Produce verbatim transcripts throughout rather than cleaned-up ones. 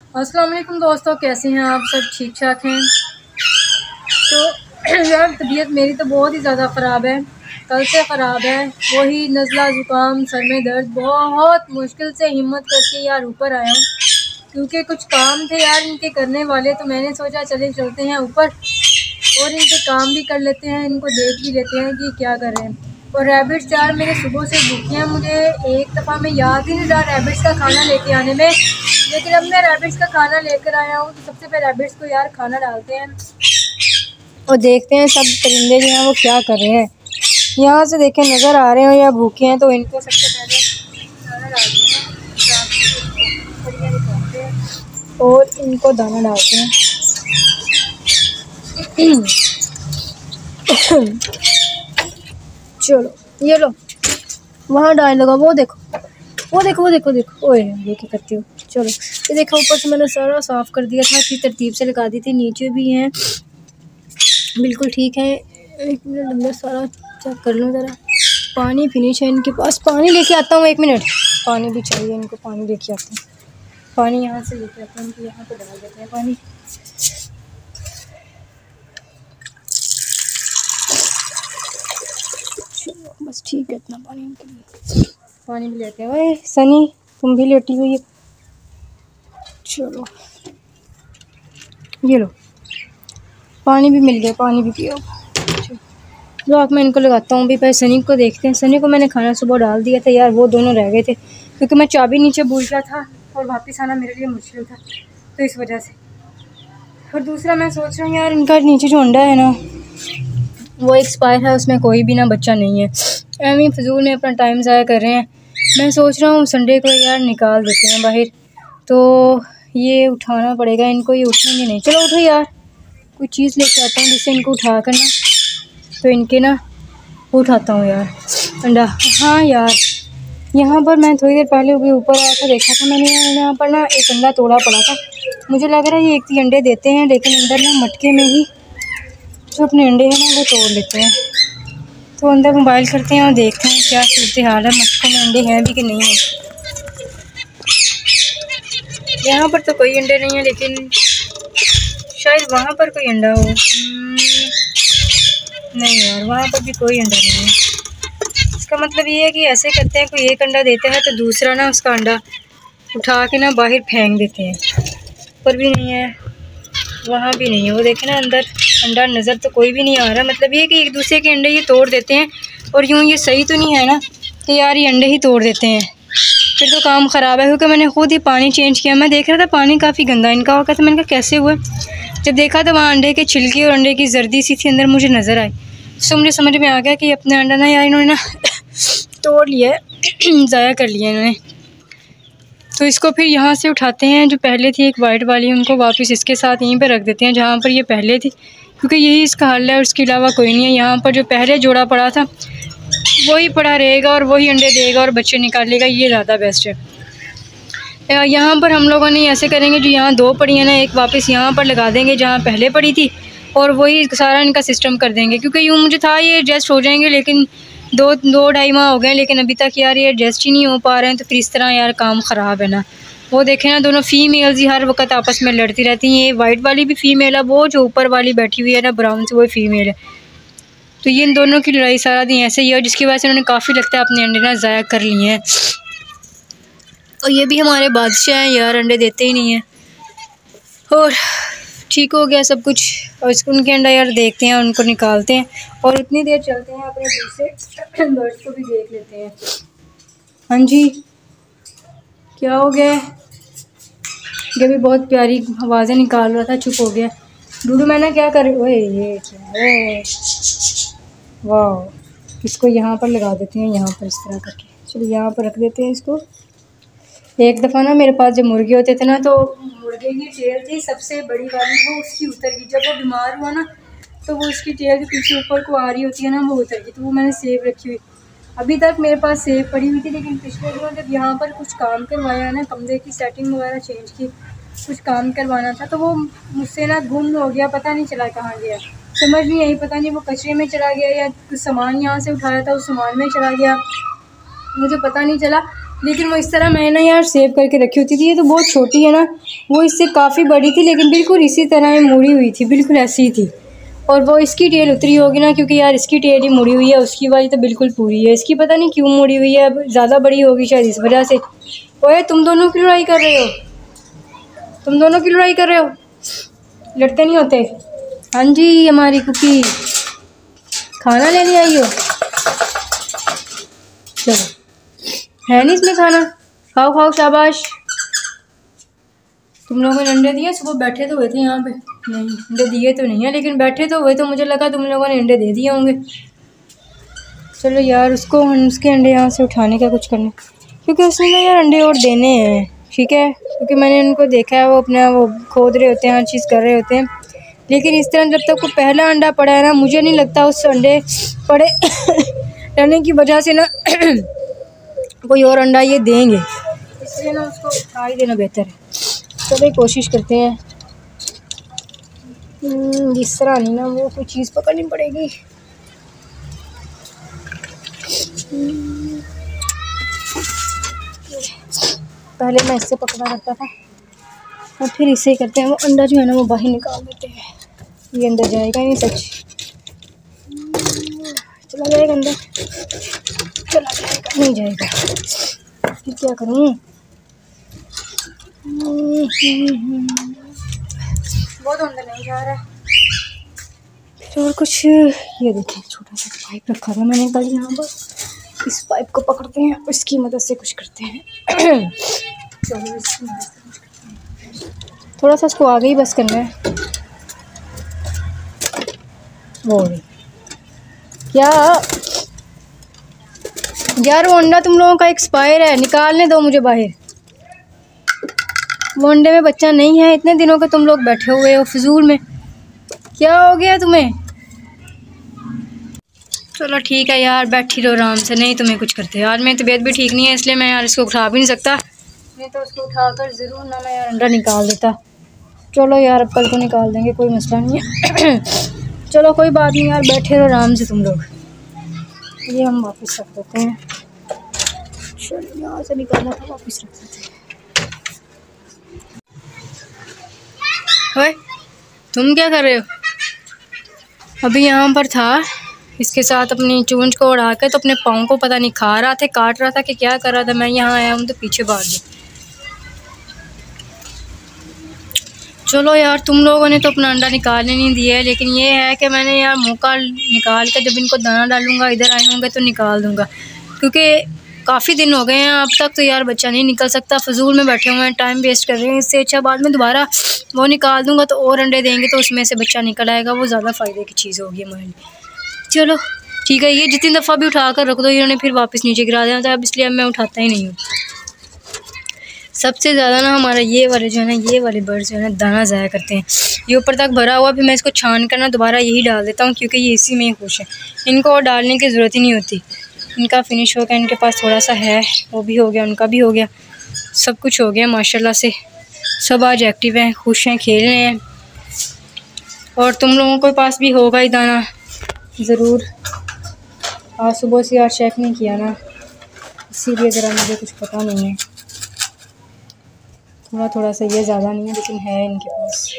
अस्सलाम वालेकुम दोस्तों, कैसे हैं आप सब? ठीक ठाक हैं? तो यार तबीयत मेरी तो बहुत ही ज़्यादा ख़राब है, कल से ख़राब है। वही नज़ला ज़ुकाम, सर में दर्द, बहुत मुश्किल से हिम्मत करके यार ऊपर आया हूँ, क्योंकि कुछ काम थे यार इनके करने वाले। तो मैंने सोचा चले चलते हैं ऊपर और इनके काम भी कर लेते हैं, इनको देख भी लेते हैं कि क्या कर रहे हैं। और रैबिट्स यार मेरे सुबह से भूखे हैं, मुझे एक दफ़ा मैं याद ही नहीं रहा रैबिट्स का खाना लेके आने में, लेकिन अब मैं रैबिट्स का खाना लेकर आया हूँ। तो सबसे पहले रैबिट्स को यार खाना डालते हैं और देखते हैं सब परिंदे जो हैं वो क्या कर रहे हैं। यहाँ से देखें नज़र आ रहे हैं या भूखे हैं, तो इनको सबसे पहले खाना डालते हैं और इनको दाना डालते हैं। चलो ये लो, वहाँ डाल लगा, वो देखो वो देखो वो देखो देखो ओए ये क्या करती हो। चलो ये देखो, ऊपर से मैंने सारा साफ़ कर दिया था, इतनी तरतीब से लगा दी थी। नीचे भी हैं, बिल्कुल ठीक है। एक मिनट अंदर सारा चेक कर लूँ ज़रा। पानी फिनिश है इनके पास, पानी लेके आता हूँ, एक मिनट। पानी भी चाहिए इनको, पानी लेके आता हूँ। पानी यहाँ से लेके आता हूँ, इनको यहाँ पर डाल देते हैं पानी। चलो बस ठीक है, इतना पानी इनके लिए। पानी भी लेते हैं। ओए सनी, तुम भी लेटी हुई है। चलो ये लो, पानी भी मिल गया, पानी भी पियो। लो अब मैं इनको लगाता हूँ। भी पहले सनी को देखते हैं। सनी को मैंने खाना सुबह डाल दिया था यार, वो दोनों रह गए थे क्योंकि मैं चाबी नीचे भूल गया था और वापस आना मेरे लिए मुश्किल था, तो इस वजह से। और दूसरा मैं सोच रहा हूँ यार, इनका नीचे जो अंडा है ना वो एक्सपायर है, उसमें कोई भी ना बच्चा नहीं है। एवं फजूल में अपना टाइम ज़ाया कर रहे हैं। मैं सोच रहा हूँ संडे को यार निकाल देते हैं बाहर, तो ये उठाना पड़ेगा इनको, ये उठेंगे नहीं। चलो उठो यार, कोई चीज़ लेके आता हूँ जिससे इनको उठा कर ना, तो इनके ना उठाता हूँ यार अंडा। हाँ यार, यहाँ पर मैं थोड़ी देर पहले भी ऊपर आया था, देखा था मैंने यार यहाँ पर ना एक अंडा तोड़ा पड़ा था। मुझे लग रहा है ये एक ही अंडे देते हैं, लेकिन अंदर ना मटके में ही जो अपने अंडे हैं ना वो तोड़ लेते हैं। तो अंदर मोबाइल करते हैं और देखते हैं क्या सूरत हाल है, मटकों में अंडे हैं भी कि नहीं है। यहाँ पर तो कोई अंडे नहीं है, लेकिन शायद वहाँ पर कोई अंडा हो। नहीं यार, वहाँ पर भी कोई अंडा नहीं है। इसका मतलब ये है कि ऐसे करते हैं, कोई एक अंडा देते हैं तो दूसरा ना उसका अंडा उठा के ना बाहर फेंक देते हैं। पर भी नहीं है, वहाँ भी नहीं है। वो देखे ना अंदर अंडा नज़र तो कोई भी नहीं आ रहा। मतलब ये कि एक दूसरे के अंडे ये तोड़ देते हैं, और यूँ ये सही तो नहीं है ना कि यार ये अंडे ही तोड़ देते हैं, फिर तो काम ख़राब है। क्योंकि मैंने खुद ही पानी चेंज किया, मैं देख रहा था पानी काफ़ी गंदा इनका हो गया था। मैंने कहा कैसे हुआ, जब देखा तो वहाँ अंडे के छिलके और अंडे की जर्दी सी थी अंदर मुझे नज़र आई। तो मुझे समझ में आ गया कि अपने अंडा ना यार इन्होंने ना तोड़ लिया है, ज़ाया कर लिया इन्होंने। तो इसको फिर यहाँ से उठाते हैं, जो पहले थी एक वाइट वाली, उनको वापस इसके साथ यहीं पे रख देते हैं जहाँ पर ये पहले थी, क्योंकि यही इसका हल है और उसके अलावा कोई नहीं है। यहाँ पर जो पहले जोड़ा पड़ा था वही पड़ा रहेगा और वही अंडे देगा और बच्चे निकालेगा, ये ज़्यादा बेस्ट है। यहाँ पर हम लोगों ने ऐसे करेंगे, जो यहाँ दो पड़ी है ना, एक वापस यहाँ पर लगा देंगे जहाँ पहले पड़ी थी, और वही सारा इनका सिस्टम कर देंगे। क्योंकि यूँ मुझे था ये एडजस्ट हो जाएंगे, लेकिन दो दो ढाई माह हो गए, लेकिन अभी तक यार ये एडजस्ट ही नहीं हो पा रहे हैं। तो फिर इस तरह यार काम ख़राब है ना। वो देखें ना, दोनों फीमेल्स ही हर वक्त आपस में लड़ती रहती हैं। ये वाइट वाली भी फीमेल है, वो जो ऊपर वाली बैठी हुई है ना ब्राउन से, वो फीमेल है। तो ये इन दोनों की लड़ाई सारा दिन ऐसे ही है, जिसकी वजह से उन्होंने काफ़ी लगता है अपने अंडे ना ज़ाया कर लिए हैं। और ये भी हमारे बादशाह हैं यार, अंडे देते ही नहीं हैं। और ठीक हो गया सब कुछ, और इसको उनके अंडा यार देखते हैं, उनको निकालते हैं और इतनी देर चलते हैं अपने दूसरे बर्ड्स को भी देख लेते हैं। हाँ जी, क्या हो गया? ये भी बहुत प्यारी आवाज़ें निकाल रहा था, चुप हो गया। डूडू मैंने क्या कर, ओए ये क्या है? वाह, इसको यहाँ पर लगा देते हैं, यहाँ पर इस तरह करके। चलो यहाँ पर रख देते हैं इसको। एक दफ़ा ना मेरे पास जब मुर्गे होते थे ना, तो मुर्गे की टेल थी सबसे बड़ी वाली, वो उसकी उतर गई। जब वो बीमार हुआ ना, तो वो उसकी टेल जो पीछे ऊपर को आ रही होती है ना, वो उतर गई। तो वो मैंने सेव रखी हुई, अभी तक मेरे पास सेव पड़ी हुई थी। लेकिन पिछले दिनों जब यहाँ पर कुछ काम करवाया ना, कमरे की सेटिंग वगैरह चेंज की, कुछ काम करवाना था, तो वो मुझसे ना गुम हो गया, पता नहीं चला कहाँ गया, समझ नहीं आई। पता नहीं वो कचरे में चला गया या कुछ सामान यहाँ से उठाया था उस सामान में चला गया, मुझे पता नहीं चला। लेकिन वो इस तरह मैंने ना यार सेव करके रखी होती थी। ये तो बहुत छोटी है ना, वो इससे काफ़ी बड़ी थी लेकिन बिल्कुल इसी तरह मुड़ी हुई थी, बिल्कुल ऐसी ही थी। और वो इसकी टेल उतरी होगी ना, क्योंकि यार इसकी टेल ही मुड़ी हुई है, उसकी वाली तो बिल्कुल पूरी है। इसकी पता नहीं क्यों मुड़ी हुई है, अब ज़्यादा बड़ी होगी शायद इस वजह से। ओए तुम दोनों की लड़ाई कर रहे हो, तुम दोनों की लड़ाई कर रहे हो, लड़ते नहीं होते। हाँ जी, हमारी कुकी खाना लेने आई हो, चलो है नहीं इसमें खाना, खाओ खाओ शाबाश। तुम लोगों ने अंडे दिए? सुबह बैठे तो हुए थे यहाँ पे, नहीं अंडे दिए तो नहीं है, लेकिन बैठे तो हुए तो मुझे लगा तुम लोगों ने अंडे दे दिए होंगे। चलो यार, उसको उसके अंडे यहाँ से उठाने का कुछ करना, क्योंकि उसने ना यार अंडे और देने हैं, ठीक है, क्योंकि मैंने उनको देखा है वो अपना वो खोद रहे होते हैं, हर चीज़ कर रहे होते हैं। लेकिन इस तरह जब तक वो पहला अंडा पड़ा है ना, मुझे नहीं लगता उस अंडे पड़े रहने की वजह से ना कोई और अंडा ये देंगे, इसलिए ना उसको उठा ही देना बेहतर है। चलो कोशिश करते हैं, इस तरह नहीं ना, वो कोई चीज़ पकड़नी पड़ेगी। पहले मैं इससे पकड़ा करता था और फिर इससे ही करते हैं। वो अंडा जो है ना वो बाहर निकाल देते हैं, ये अंदर जाएगा ही नहीं, सच चला जाएगा अंदर, चला जाएगा नहीं जाएगा, फिर क्या करूँ। बहुत अंदर नहीं जा रहा है। फिर और कुछ, ये देखिए छोटा सा पाइप रखा था मैंने कल यहाँ पर, इस पाइप को पकड़ते हैं, इसकी मदद से कुछ करते हैं। चलो इसकी मदद से कुछ करते हैं, थोड़ा सा इसको आगे ही बस करना है। वो क्या यार, वो अंडा तुम लोगों का एक्सपायर है, निकालने दो मुझे बाहर। वो अंडे में बच्चा नहीं है, इतने दिनों के तुम लोग बैठे हुए हो फिजूल में, क्या हो गया तुम्हें। चलो ठीक है यार, बैठी रहो आराम से, नहीं तुम्हें कुछ करते यार। मेरी तबीयत भी ठीक नहीं है, इसलिए मैं यार इसको उठा भी नहीं सकता, नहीं तो उसको उठाकर ज़रूर ना मैं यार अंडा निकाल देता। चलो यार अब कल को निकाल देंगे, कोई मसला नहीं है। चलो कोई बात नहीं यार, बैठे रहो आराम से तुम लोग। ये हम वापस रख देते हैं, चलो यहाँ से निकालना था, वापस रख देते हैं। ओए तुम क्या कर रहे हो? अभी यहाँ पर था, इसके साथ अपनी चूंच को उड़ा के तो अपने पाँव को पता नहीं खा रहा था, काट रहा था कि क्या कर रहा था। मैं यहाँ आया हूँ तो पीछे भाग गया। चलो यार, तुम लोगों ने तो अपना अंडा निकालने नहीं दिया है, लेकिन ये है कि मैंने यार मौका निकाल के जब इनको दाना डालूंगा, इधर आए होंगे तो निकाल दूंगा, क्योंकि काफ़ी दिन हो गए हैं अब तक तो यार बच्चा नहीं निकल सकता। फजूल में बैठे हुए हैं, टाइम वेस्ट कर रहे हैं, इससे अच्छा बाद में दोबारा वो निकाल दूंगा तो और अंडे देंगे तो उसमें से बच्चा निकल आएगा, वो ज़्यादा फ़ायदे की चीज़ होगी हमारे लिए। चलो ठीक है, ये जितनी दफ़ा भी उठा कर रख दो इन्होंने फिर वापस नीचे गिरा देना था, अब इसलिए अब मैं उठाता ही नहीं हूँ। सबसे ज़्यादा ना हमारा ये वाले जो है ना, ये वाले बर्ड्स जो है ना दाना ज़ाया करते हैं। ये ऊपर तक भरा हुआ, फिर मैं इसको छान कर ना दोबारा यही डाल देता हूँ, क्योंकि ये इसी में ही खुश है, इनको और डालने की ज़रूरत ही नहीं होती। इनका फिनिश हो गया, इनके पास थोड़ा सा है, वो भी हो गया, उनका भी हो गया, सब कुछ हो गया माशाल्लाह से। सब आज एक्टिव हैं, खुश हैं, खेल रहे हैं। और तुम लोगों के पास भी होगा ही दाना ज़रूर। आज सुबह से यार चेक नहीं किया ना, इसीलिए ज़रा मुझे कुछ पता नहीं है। थोड़ा थोड़ा सा, ये ज़्यादा नहीं है लेकिन है इनके पास।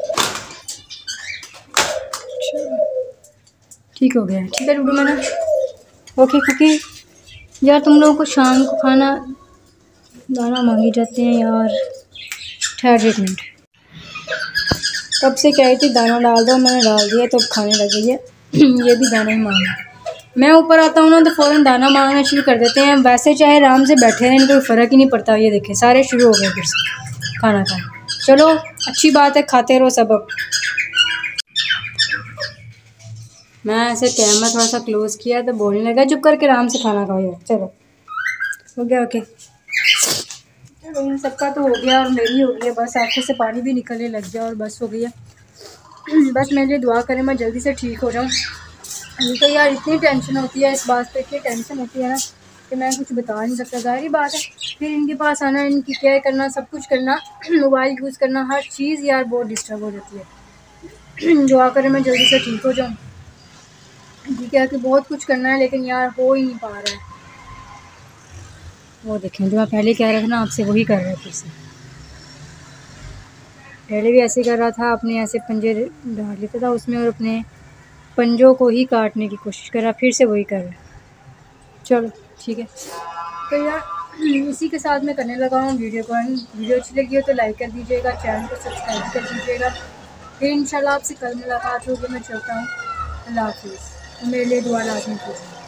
ठीक हो गया, ठीक है डूडू मैंने, ओके कुकी। यार तुम लोगों को शाम को खाना दाना मांगी जाते हैं यार, ठहर एक मिनट। कब से कह रही थी दाना डाल दो, मैंने डाल दिया तो अब खाने लगी है। ये भी दाना ही मांगा। मैं ऊपर आता हूँ ना तो फ़ौरन दाना मांगना शुरू कर देते हैं, वैसे चाहे आराम से बैठे रहें, कोई फ़र्क ही नहीं पड़ता। ये देखें सारे शुरू हो गए फिर से खाना खाना। चलो अच्छी बात है, खाते रहो सब। अब मैं ऐसे कैमरा थोड़ा सा क्लोज़ किया तो बोलने लगा चुप करके आराम से खाना खाओ यार। चलो हो गया, ओके। चलो इन सबका तो हो गया और मेरी हो गई है, बस आँखों से पानी भी निकलने लग गया और बस हो गया। बस मेरे लिए दुआ करें मैं जल्दी से ठीक हो जाऊँ। मुझे तो यार इतनी टेंशन होती है इस बात पे, इतनी टेंशन होती है ना कि मैं कुछ बता नहीं सकता। ज़ाहिर बात है, फिर इनके पास आना, इनकी केयर करना, सब कुछ करना, मोबाइल यूज़ करना, हर चीज़ यार बहुत डिस्टर्ब हो जाती है। दुआ करें मैं जल्दी से ठीक हो जाऊँ, ठीक है, कि बहुत कुछ करना है लेकिन यार हो ही नहीं पा रहा है। वो देखें जो मैं पहले कह रहा था ना आपसे, वही कर रहा है फिर से। पहले भी ऐसे कर रहा था, अपने ऐसे पंजे डाल लेता था उसमें और अपने पंजों को ही काटने की कोशिश कर रहा, फिर से वही कर रहा है। चलो ठीक है, तो यार इसी के साथ मैं करने लगा हूँ वीडियो को। वीडियो अच्छी लगी हो तो लाइक कर दीजिएगा, चैनल को सब्सक्राइब कर दीजिएगा। फिर इंशाल्लाह आपसे कल मुलाकात होगी। मैं चलता हूँ, अल्लाह हाफिज़। मेरे लिए दुआ लाज़मी कीजिए।